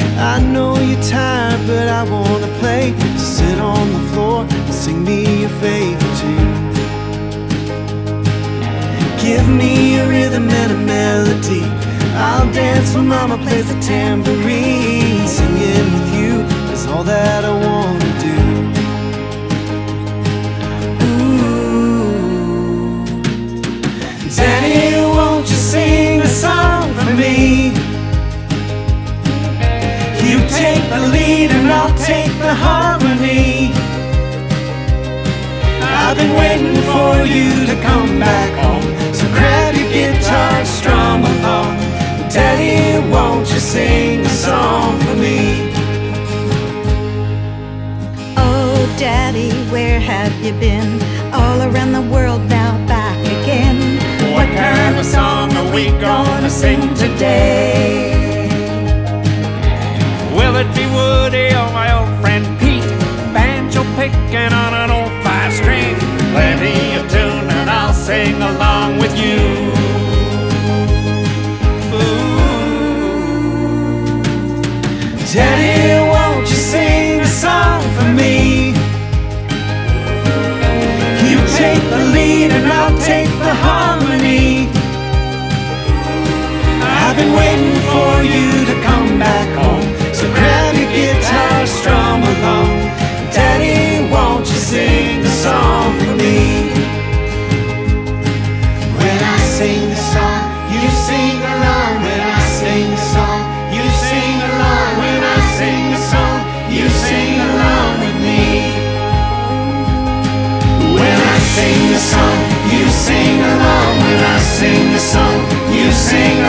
I know you're tired, but I wanna play. So sit on the floor and sing me your favorite tune. Give me a rhythm and a melody. I'll dance when mama plays the tambourine. Singing with you is all that I wanna do. Ooh. Daddy, won't you sing a song for me? You take the lead and I'll take the harmony. I've been waiting for you to come back home, so grab your guitar and strum along. Daddy, won't you sing a song for me? Oh, Daddy, where have you been? All around the world, now back again. What kind of song are we gonna sing today? Will it be Woody or my old friend Pete? Banjo picking on an old 5-string. Play me a tune and I'll sing along with you. Daddy, won't you sing a song for me? You take the lead and I'll take the harmony. I've been waiting for you to come back home, so grab your guitar, strum along. Daddy, won't you sing a song for me? When I sing the song, you sing along. When I sing the song, you sing along. When I sing the song, you sing along with me. When I sing the song, you sing along. When I sing the song, you sing